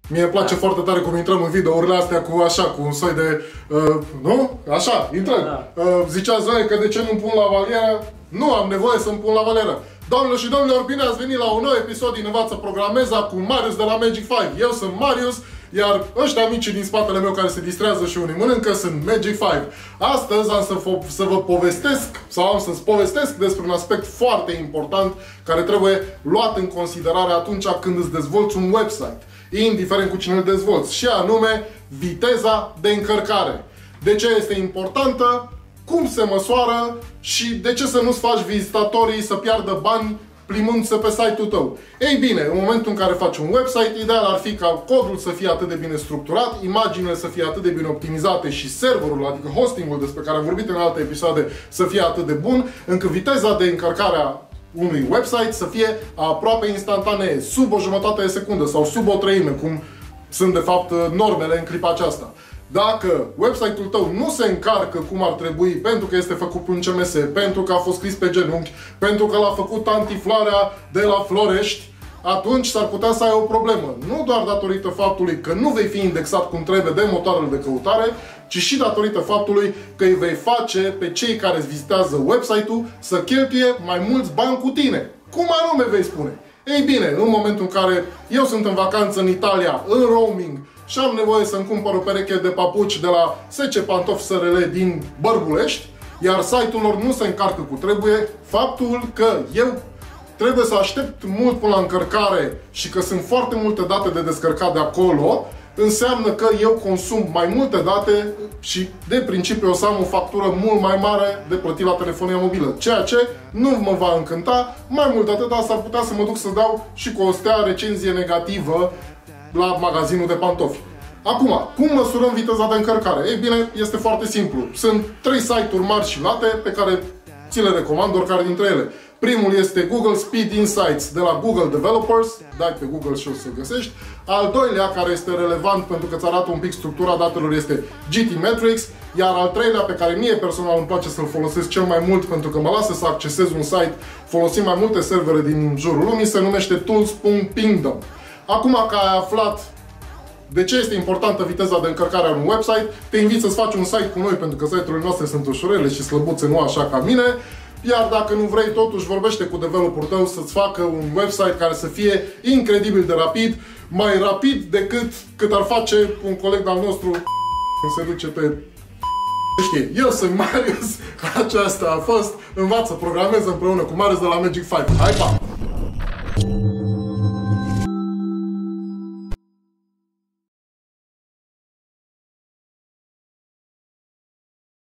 Mie îmi place foarte tare cum intrăm în videourile astea cu așa, cu un soi de... nu? Așa, intrăm. Da. Zicea Zoe că de ce nu-mi pun la valieră? Nu am nevoie să-mi pun la valieră. Doamnelor și domnilor, bine ați venit la un nou episod din Învață Programeza cu Marius de la Magic 5. Eu sunt Marius, iar ăștia mici din spatele meu care se distrează și unii mănâncă sunt Magic 5. Astăzi am să vă povestesc, sau am să-ți povestesc despre un aspect foarte important care trebuie luat în considerare atunci când îți dezvolți un website, indiferent cu cine îl dezvolți, și anume viteza de încărcare. De ce este importantă? Cum se măsoară și de ce să nu-ți faci vizitatorii să piardă bani plimbându-se pe site-ul tău? Ei bine, în momentul în care faci un website, ideal ar fi ca codul să fie atât de bine structurat, imaginile să fie atât de bine optimizate și serverul, adică hostingul despre care am vorbit în alte episoade, să fie atât de bun, încât viteza de încărcare a unui website să fie aproape instantanee, sub o jumătate de secundă sau sub o treime, cum sunt de fapt normele în clipa aceasta. Dacă website-ul tău nu se încarcă cum ar trebui, pentru că este făcut pe un CMS, pentru că a fost scris pe genunchi, pentru că l-a făcut antifloarea de la Florești, atunci s-ar putea să ai o problemă. Nu doar datorită faptului că nu vei fi indexat cum trebuie de motoarele de căutare, ci și datorită faptului că îi vei face pe cei care îți vizitează website-ul să cheltuie mai mulți bani cu tine. Cum anume vei spune? Ei bine, în momentul în care eu sunt în vacanță în Italia, în roaming, și am nevoie să-mi cumpăr o pereche de papuci de la SC Pantofi SRL din Bărbulești, iar site-ul lor nu se încarcă cu trebuie, faptul că eu trebuie să aștept mult până la încărcare și că sunt foarte multe date de descărcat de acolo, înseamnă că eu consum mai multe date și de principiu o să am o factură mult mai mare de plătit la telefonia mobilă. Ceea ce nu mă va încânta, mai mult de atât s-ar putea să mă duc să dau și cu o stea recenzie negativă la magazinul de pantofi. Acum, cum măsurăm viteza de încărcare? Ei bine, este foarte simplu. Sunt 3 site-uri mari și late pe care ți le recomand, oricare dintre ele. Primul este Google Speed Insights de la Google Developers, dai pe Google și o să găsești. Al doilea, care este relevant pentru că îți arată un pic structura datelor, este GT Metrics. Iar al treilea, pe care mie personal îmi place să-l folosesc cel mai mult pentru că mă lasă să accesez un site folosind mai multe servere din jurul lumii, se numește Tools.pingdom. Acum că ai aflat de ce este importantă viteza de încărcare a unui website, te invit să-ți faci un site cu noi, pentru că site-urile noastre sunt ușurele și slăbuțe, nu așa ca mine. Iar dacă nu vrei, totuși vorbește cu developerul tău să-ți facă un website care să fie incredibil de rapid, mai rapid decât cât ar face un coleg al nostru când se duce pe... Știi, eu sunt Marius, aceasta a fost Învață Programeza împreună cu Marius de la Magic 5. Hai, pa!